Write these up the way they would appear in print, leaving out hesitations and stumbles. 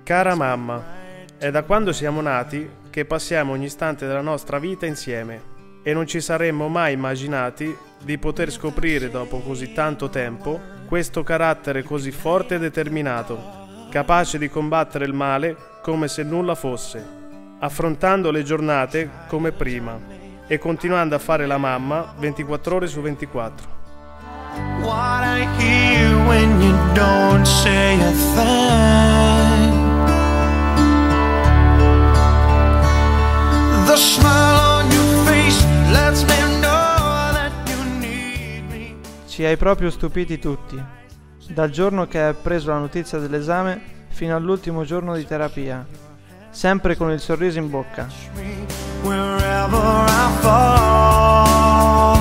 Cara mamma, è da quando siamo nati che passiamo ogni istante della nostra vita insieme e non ci saremmo mai immaginati di poter scoprire dopo così tanto tempo questo carattere così forte e determinato, capace di combattere il male come se nulla fosse, affrontando le giornate come prima e continuando a fare la mamma 24 ore su 24. What I hear when you don't say a thing. The smile on your face lets me know that you need me. Ci hai proprio stupiti tutti, dal giorno che hai appreso la notizia dell'esame fino all'ultimo giorno di terapia, sempre con il sorriso in bocca. Wherever I fall,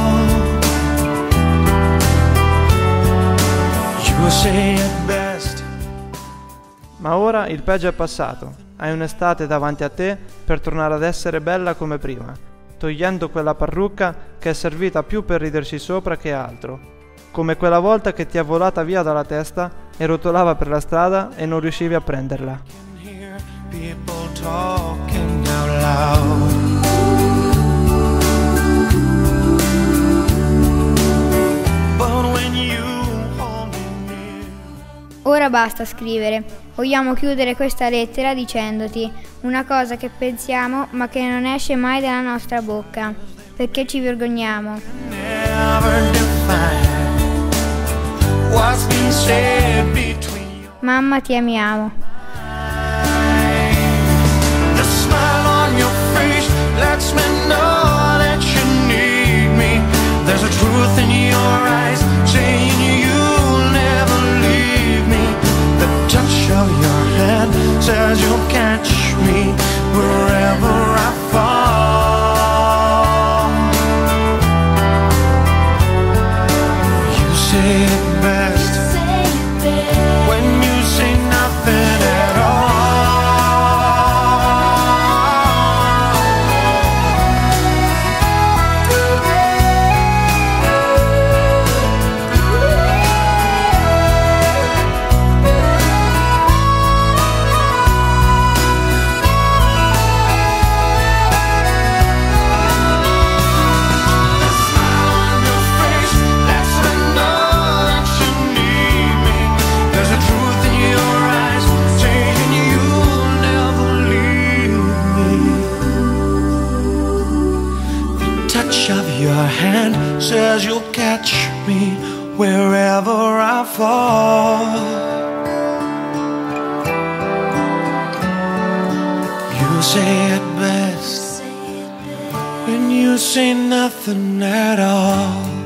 you say it best. Ma ora il peggio è passato, hai un'estate davanti a te per tornare ad essere bella come prima, togliendo quella parrucca che è servita più per riderci sopra che altro, come quella volta che ti è volata via dalla testa e rotolava per la strada e non riuscivi a prenderla. People talking out loud. But when you hold me near. Ora basta scrivere, vogliamo chiudere questa lettera dicendoti una cosa che pensiamo ma che non esce mai dalla nostra bocca, perché ci vergogniamo. Never define what's been said between you. Mamma, ti amiamo. The smile on your face lets me know that you need me. There's a truth in your eyes saying you'll never leave me. The touch of your hand says you'll catch me wherever I fall. You say it best when you say nothing at all. Your hand says you'll catch me wherever I fall. You say it best when you say nothing at all.